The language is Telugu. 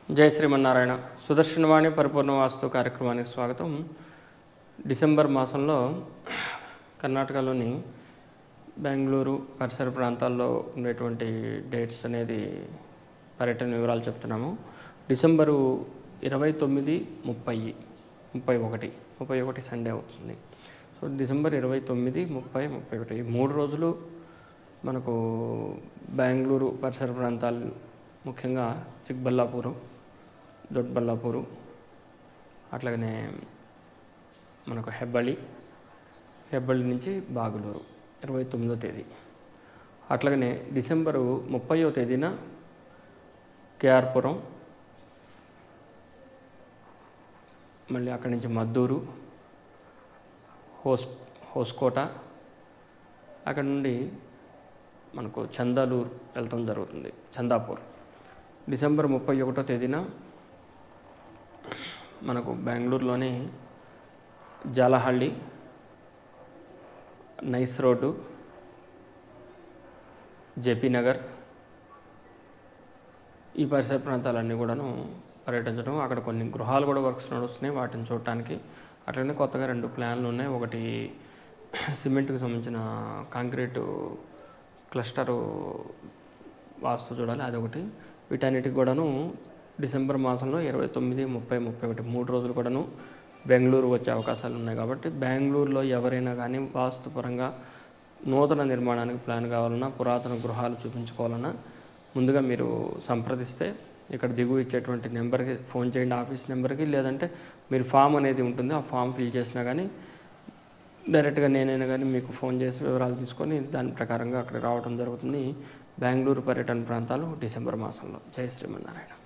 జై శ్రీమన్నారాయణ. సుదర్శనవాణి పరిపూర్ణ వాస్తు కార్యక్రమానికి స్వాగతం. డిసెంబర్ మాసంలో కర్ణాటకలోని బెంగళూరు పరిసర ప్రాంతాల్లో ఉండేటువంటి డేట్స్ అనేది పర్యటన వివరాలు చెప్తున్నాము. డిసెంబరు 29, 30, 31 సండే అవుతుంది. సో డిసెంబర్ 29, 30, 31 ఈ 3 రోజులు మనకు బెంగళూరు పరిసర ప్రాంతాలు, ముఖ్యంగా చిక్బల్లాపూరు, దొడ్బల్లాపూరు, అట్లాగనే మనకు హెబ్బళి నుంచి బాగులూరు 29వ తేదీ. అట్లాగనే డిసెంబరు 30వ తేదీన కేఆర్పురం, మళ్ళీ అక్కడి నుంచి మద్దూరు, హోస్కోట, అక్కడ నుండి మనకు చందాలూరు వెళ్తాం జరుగుతుంది, చందాపూర్. డిసెంబర్ 31వ తేదీన మనకు బెంగళూరులోని Jalahalli, NICE road, JP Nagar ఈ పరిసర ప్రాంతాలన్నీ కూడాను పర్యటించడం. అక్కడ కొన్ని గృహాలు కూడా వర్క్స్ నడుస్తున్నాయి, వాటిని చూడటానికి. అట్లనే కొత్తగా 2 ప్లాన్లు ఉన్నాయి. ఒకటి సిమెంట్కి సంబంధించిన కాంక్రీటు క్లస్టరు వాస్తు చూడాలి, అదొకటి. వీటన్నిటికి కూడాను డిసెంబర్ మాసంలో 29, 30, 31 3 రోజులు కూడాను బెంగళూరు వచ్చే అవకాశాలు ఉన్నాయి. కాబట్టి బెంగళూరులో ఎవరైనా కానీ వాస్తుపరంగా నూతన నిర్మాణానికి ప్లాన్ కావాలన్నా, పురాతన గృహాలు చూపించుకోవాలన్నా ముందుగా మీరు సంప్రదిస్తే ఇక్కడ దిగువ ఇచ్చేటువంటి నెంబర్కి ఫోన్ చేయండి, ఆఫీస్ నెంబర్కి. లేదంటే మీరు ఫామ్ అనేది ఉంటుంది, ఆ ఫామ్ ఫిల్ చేసినా కానీ డైరెక్ట్గా నేనైనా కానీ మీకు ఫోన్ చేసి వివరాలు తీసుకొని దాని ప్రకారంగా అక్కడ రావడం జరుగుతుంది. బెంగళూరు పర్యటన ప్రాంతాలు డిసెంబర్ మాసంలో. జై శ్రీమన్నారాయణ.